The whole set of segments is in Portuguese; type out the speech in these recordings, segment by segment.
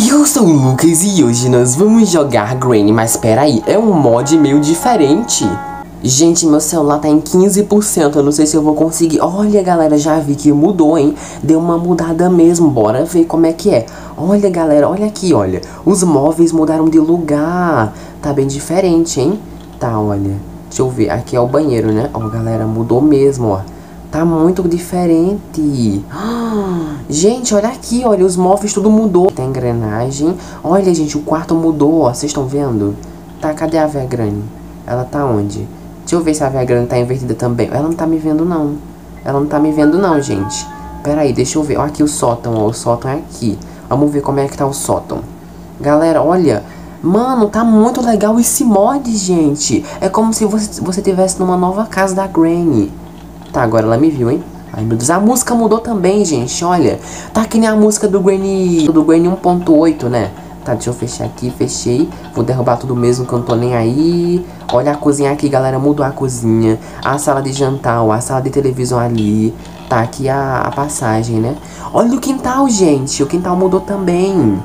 Eu sou o Lucas e hoje nós vamos jogar Granny, mas peraí, é um mod meio diferente. Gente, meu celular tá em 15%, eu não sei se eu vou conseguir. Olha galera, já vi que mudou, hein? Deu uma mudada mesmo, bora ver como é que é. Olha galera, olha aqui, olha. Os móveis mudaram de lugar, tá bem diferente, hein? Tá, olha, deixa eu ver, aqui é o banheiro, né? Ó galera, mudou mesmo, ó. Tá muito diferente. Gente, olha aqui, olha, os móveis tudo mudou. Tem engrenagem. Olha, gente, o quarto mudou, ó. Vocês estão vendo? Tá, cadê a véia Granny? Ela tá onde? Deixa eu ver se a véia Granny tá invertida também. Ela não tá me vendo, não. Ela não tá me vendo, não, gente. Pera aí, deixa eu ver. Ó, aqui o sótão, ó. O sótão é aqui. Vamos ver como é que tá o sótão. Galera, olha. Mano, tá muito legal esse mod, gente. É como se você tivesse numa nova casa da Granny. Tá, agora ela me viu, hein? Ai, meu Deus, a música mudou também, gente, olha. Tá que nem a música do Granny 1.8, né? Tá, deixa eu fechar aqui, fechei. Vou derrubar tudo mesmo que eu não tô nem aí. Olha a cozinha aqui, galera, mudou a cozinha. A sala de jantar, ó, a sala de televisão ali. Tá, aqui a passagem, né? Olha o quintal, gente, o quintal mudou também.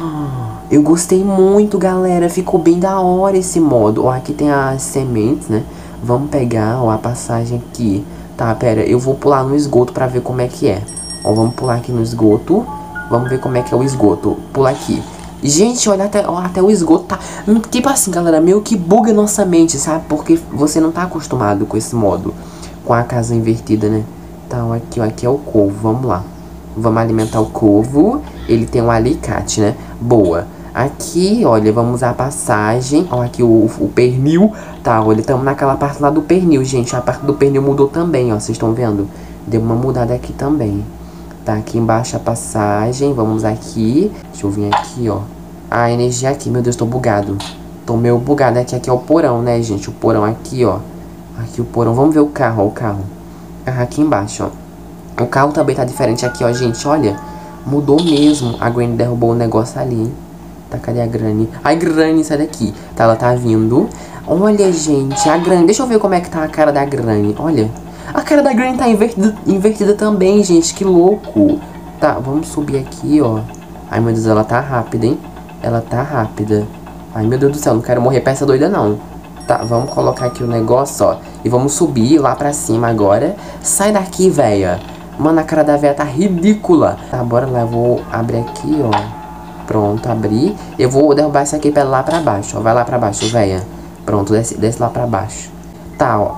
Eu gostei muito, galera, ficou bem da hora esse modo. Ó, aqui tem as sementes, né? Vamos pegar, ó, a passagem aqui. Tá, pera, eu vou pular no esgoto pra ver como é que é. Ó, vamos pular aqui no esgoto. Vamos ver como é que é o esgoto. Pula aqui. Gente, olha até o esgoto tá... Tipo assim, galera, meio que buga nossa mente, sabe? Porque você não tá acostumado com esse modo. Com a casa invertida, né? Tá, ó, aqui é o corvo, vamos lá. Vamos alimentar o corvo. Ele tem um alicate, né? Boa. Aqui, olha, vamos usar a passagem. Ó, aqui o pernil. Tá, olha, estamos naquela parte lá do pernil, gente. A parte do pernil mudou também, ó. Vocês estão vendo? Deu uma mudada aqui também. Tá, aqui embaixo a passagem. Vamos aqui. Deixa eu vir aqui, ó. A energia aqui. Meu Deus, tô bugado. Tô meio bugado. Aqui é o porão, né, gente? O porão aqui, ó. Aqui o porão. Vamos ver o carro, ó. O carro. Aqui embaixo, ó. O carro também tá diferente aqui, ó, gente. Olha. Mudou mesmo. A Granny derrubou o negócio ali, hein? Tá, cadê a Granny? Ai, Granny, sai daqui. Tá, ela tá vindo. Olha, gente, a Granny. Deixa eu ver como é que tá a cara da Granny. Olha. A cara da Granny tá invertida também, gente. Que louco. Tá, vamos subir aqui, ó. Ai, meu Deus, ela tá rápida, hein? Ela tá rápida. Ai, meu Deus do céu, não quero morrer pra essa doida, não. Tá, vamos colocar aqui o negócio, ó. E vamos subir lá pra cima agora. Sai daqui, véia. Mano, a cara da véia tá ridícula. Tá, bora lá. Eu vou abrir aqui, ó. Pronto, abri. Eu vou derrubar isso aqui pra lá pra baixo, ó. Vai lá pra baixo, véia. Pronto, desce lá pra baixo. Tá, ó.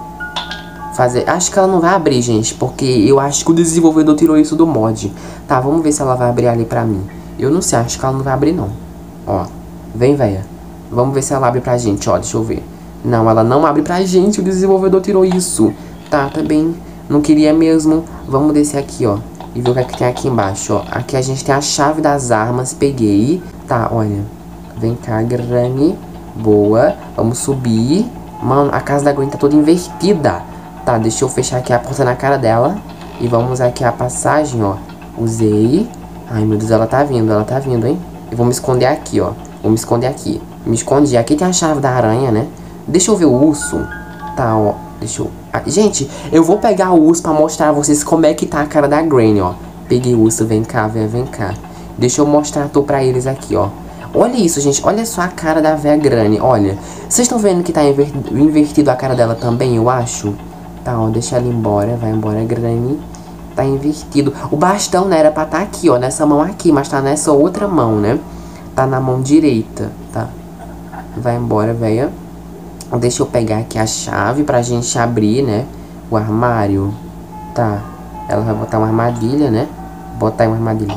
Acho que ela não vai abrir, gente, porque eu acho que o desenvolvedor tirou isso do mod. Tá, vamos ver se ela vai abrir ali pra mim. Eu não sei, acho que ela não vai abrir, não. Ó, vem, véia. Vamos ver se ela abre pra gente, ó. Deixa eu ver. Não, ela não abre pra gente, o desenvolvedor tirou isso. Tá, também. Não queria mesmo. Vamos descer aqui, ó. E ver o que é que tem aqui embaixo, ó. Aqui a gente tem a chave das armas. Peguei. Tá, olha. Vem cá, Granny. Boa. Vamos subir. Mano, a casa da Granny tá toda invertida. Tá, deixa eu fechar aqui a porta na cara dela. E vamos usar aqui a passagem, ó. Usei. Ai, meu Deus, ela tá vindo, hein. Eu vou me esconder aqui, ó. Vou me esconder aqui. Me escondi. Aqui tem a chave da aranha, né. Deixa eu ver o urso. Tá, ó. Deixa eu... gente, eu vou pegar o urso pra mostrar a vocês como é que tá a cara da Granny, ó. Peguei o urso, vem cá, vem cá. Deixa eu mostrar pra eles aqui, ó. Olha isso, gente, olha só a cara da véia Granny, olha. Vocês estão vendo que tá invertido a cara dela também, eu acho? Tá, ó, deixa ela embora, vai embora, Granny. Tá invertido. O bastão, né, era pra tá aqui, ó, nessa mão aqui, mas tá nessa outra mão, né? Tá na mão direita, tá? Vai embora, véia. Deixa eu pegar aqui a chave pra gente abrir, né? O armário. Tá. Ela vai botar uma armadilha, né? Botar aí uma armadilha.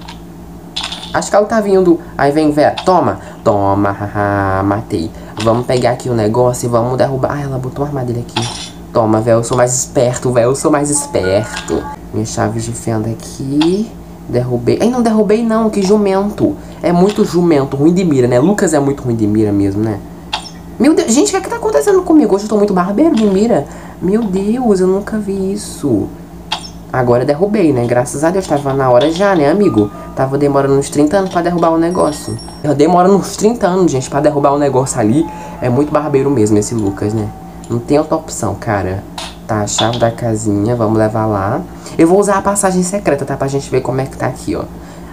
Acho que ela tá vindo. Aí vem, velho. Toma. Toma. Haha. Matei. Vamos pegar aqui o negócio e vamos derrubar. Ah, ela botou uma armadilha aqui. Toma, velho. Eu sou mais esperto, velho. Eu sou mais esperto. Minha chave de fenda aqui. Derrubei. Ai, não derrubei não. Que jumento. É muito jumento. Ruim de mira, né? Lucas é muito ruim de mira mesmo, né? Meu Deus, gente, o que é que tá acontecendo comigo? Hoje eu tô muito barbeiro de mira. Meu Deus, eu nunca vi isso. Agora eu derrubei, né? Graças a Deus, tava na hora já, né, amigo? Tava demorando uns 30 anos pra derrubar o negócio. Eu demoro uns 30 anos, gente, pra derrubar o negócio ali. É muito barbeiro mesmo esse Lucas, né? Não tem outra opção, cara. Tá, a chave da casinha, vamos levar lá. Eu vou usar a passagem secreta, tá? Pra gente ver como é que tá aqui, ó.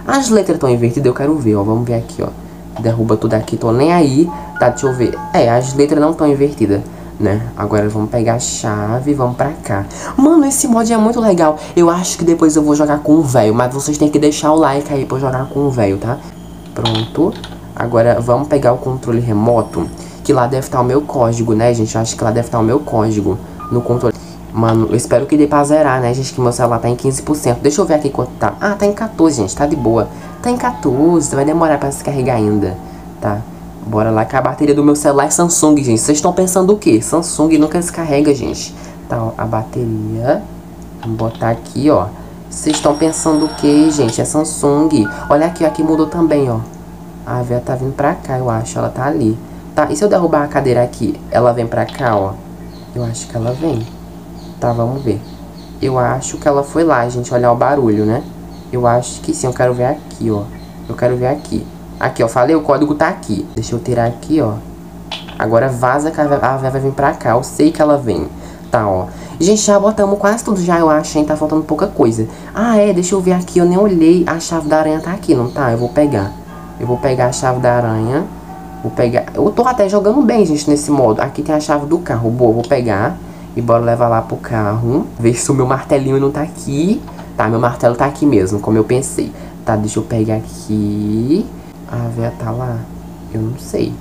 As letras estão invertidas, eu quero ver, ó. Vamos ver aqui, ó. Derruba tudo aqui, tô nem aí. Tá, deixa eu ver. É, as letras não estão invertidas, né? Agora vamos pegar a chave e vamos pra cá. Mano, esse mod é muito legal. Eu acho que depois eu vou jogar com o velho, mas vocês têm que deixar o like aí pra eu jogar com o velho, tá? Pronto. Agora vamos pegar o controle remoto, que lá deve estar o meu código, né, gente? Eu acho que lá deve estar o meu código no controle. Mano, eu espero que dê pra zerar, né, gente? Que meu celular tá em 15%. Deixa eu ver aqui quanto tá. Ah, tá em 14, gente. Tá de boa. Tá em 14. Vai demorar pra se carregar ainda. Tá. Bora lá, que a bateria do meu celular é Samsung, gente. Vocês estão pensando o quê? Samsung nunca descarrega, gente. Tá, ó, a bateria. Vamos botar aqui, ó. Vocês estão pensando o quê, gente? É Samsung. Olha aqui, aqui mudou também, ó. A véia tá vindo pra cá, eu acho. Ela tá ali. Tá, e se eu derrubar a cadeira aqui? Ela vem pra cá, ó. Eu acho que ela vem. Tá, vamos ver. Eu acho que ela foi lá, gente. Olhar o barulho, né? Eu acho que sim. Eu quero ver aqui, ó. Eu quero ver aqui. Aqui, ó. Falei, o código tá aqui. Deixa eu tirar aqui, ó. Agora vaza que a véia vai vir pra cá. Eu sei que ela vem. Tá, ó. Gente, já botamos quase tudo já, eu acho, hein? Tá faltando pouca coisa. Ah, é. Deixa eu ver aqui. Eu nem olhei. A chave da aranha tá aqui, não tá? Eu vou pegar. Eu vou pegar a chave da aranha. Vou pegar... Eu tô até jogando bem, gente, nesse modo. Aqui tem a chave do carro. Boa, vou pegar. E bora levar lá pro carro. Ver se o meu martelinho não tá aqui. Tá, meu martelo tá aqui mesmo, como eu pensei. Tá, deixa eu pegar aqui. A véia tá lá? Eu não sei.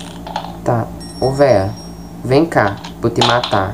Tá. Ô, véia. Vem cá, pra eu te matar.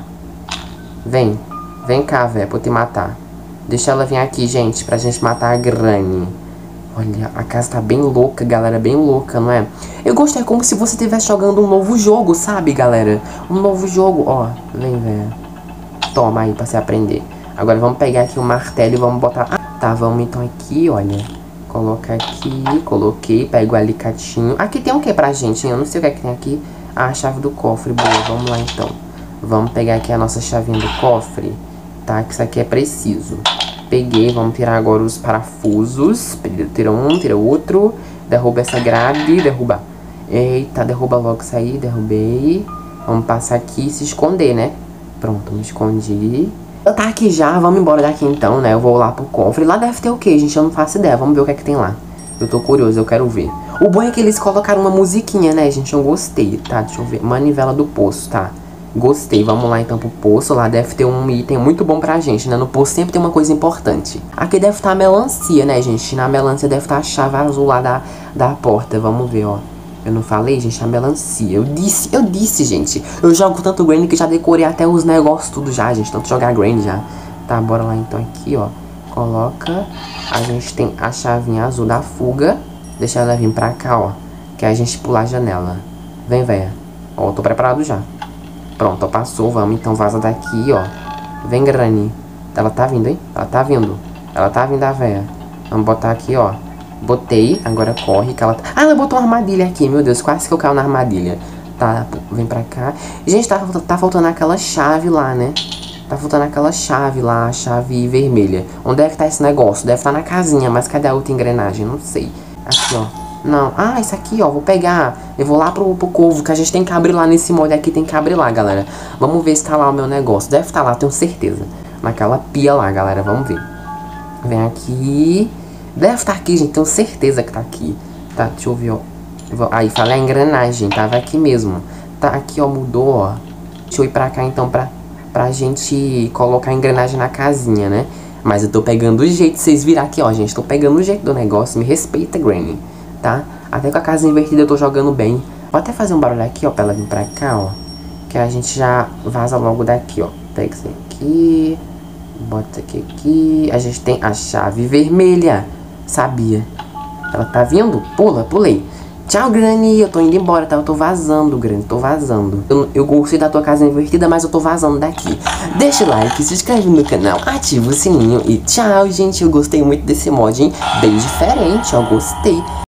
Vem. Vem cá, véia, pra eu te matar. Deixa ela vir aqui, gente, pra gente matar a Granny. Olha, a casa tá bem louca, galera, bem louca, não é? Eu gostei, como se você estivesse jogando um novo jogo, sabe, galera? Um novo jogo, ó, vem, velho. Toma aí pra você aprender. Agora vamos pegar aqui o martelo e vamos botar... Ah, tá, vamos então aqui, olha. Coloca aqui, coloquei, pego o alicatinho. Aqui tem o que pra gente, hein? Eu não sei o que é que tem aqui. Ah, a chave do cofre, boa, vamos lá então. Vamos pegar aqui a nossa chavinha do cofre, tá? Que isso aqui é preciso. Peguei, vamos tirar agora os parafusos. Tira um, tira outro. Derruba essa grade, derruba. Eita, derruba logo isso aí, derrubei. Vamos passar aqui e se esconder, né? Pronto, me escondi. Tá aqui já, vamos embora daqui então, né? Eu vou lá pro cofre. Lá deve ter o que, gente? Eu não faço ideia, vamos ver o que é que tem lá. Eu tô curioso, eu quero ver. O bom é que eles colocaram uma musiquinha, né, gente? Eu gostei, tá? Deixa eu ver. Manivela do poço, tá? Gostei, vamos lá então pro poço. Lá deve ter um item muito bom pra gente, né? No poço sempre tem uma coisa importante. Aqui deve estar a melancia, né, gente? Na melancia deve estar a chave azul lá da porta. Vamos ver, ó. Eu não falei, gente, a melancia. Eu disse, gente. Eu jogo tanto Granny que já decorei até os negócios tudo já, gente. Tanto jogar Granny já. Tá, bora lá então aqui, ó. Coloca. A gente tem a chavinha azul da fuga. Deixa ela vir pra cá, ó. Que a gente pular a janela. Vem, véia. Ó, tô preparado já. Pronto, ó, passou. Vamos então, vaza daqui, ó. Vem, Granny. Ela tá vindo, hein? Ela tá vindo. Ela tá vindo, a véia. Vamos botar aqui, ó. Botei. Agora corre que ela... Ah, ela botou uma armadilha aqui. Meu Deus, quase que eu caio na armadilha. Tá, vem pra cá. Gente, tá faltando aquela chave lá, né? Tá faltando aquela chave lá, a chave vermelha. Onde é que tá esse negócio? Deve estar na casinha, mas cadê a outra engrenagem? Não sei. Aqui, ó. Não. Ah, isso aqui, ó. Vou pegar. Eu vou lá pro covo, que a gente tem que abrir lá nesse molde aqui. Tem que abrir lá, galera. Vamos ver se tá lá o meu negócio. Deve estar lá, tenho certeza. Naquela pia lá, galera. Vamos ver. Vem aqui. Deve estar aqui, gente. Tenho certeza que tá aqui. Tá, deixa eu ver, ó. Aí, falei a engrenagem. Tava aqui mesmo. Tá aqui, ó. Mudou, ó. Deixa eu ir pra cá, então, pra gente colocar a engrenagem na casinha, né? Mas eu tô pegando o jeito. Vocês viram aqui, ó, gente. Tô pegando o jeito do negócio. Me respeita, Granny. Tá? Até com a casa invertida eu tô jogando bem. Vou até fazer um barulho aqui, ó, pra ela vir pra cá, ó. Que a gente já vaza logo daqui, ó. Pega isso aqui. Bota aqui. A gente tem a chave vermelha. Sabia. Ela tá vindo? Pula, pulei. Tchau, Granny. Eu tô indo embora, tá? Eu tô vazando, Granny. Tô vazando. Eu gostei da tua casa invertida, mas eu tô vazando daqui. Deixa o like, se inscreve no canal, ativa o sininho e tchau, gente. Eu gostei muito desse mod, hein? Bem diferente, ó. Gostei.